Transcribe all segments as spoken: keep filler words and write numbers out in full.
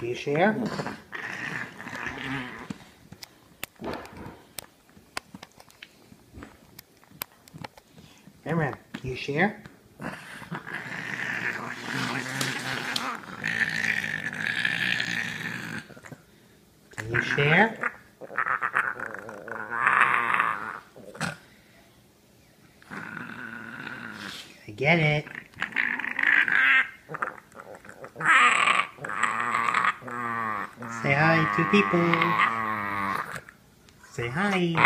Can you share? Ram, can you share? Can you share? I get it. Say hi to people. Say hi.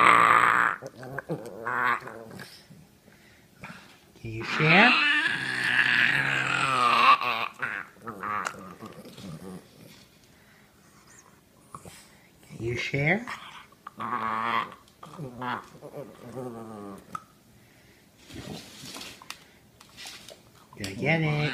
Can you share? Can you share? I get it.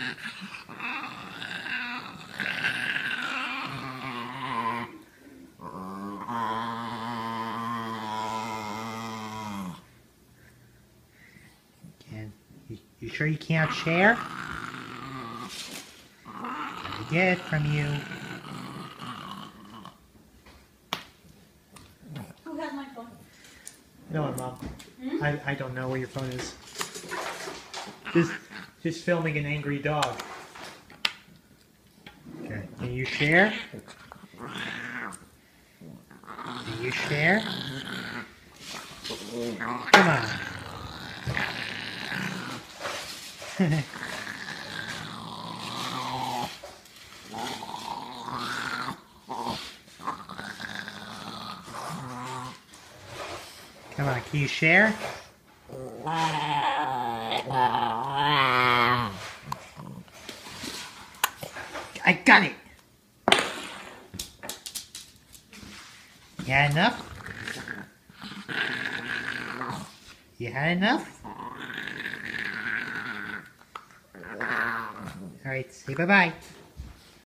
Can, you, you sure you can't share? I get it from you. Who has my phone? No, Mom. Hmm? I, I don't know where your phone is. Just, just filming an angry dog. Okay. Can you share? Can you share? Come on. Come on, can you share? I got it! You had enough? You had enough? Alright, say bye-bye.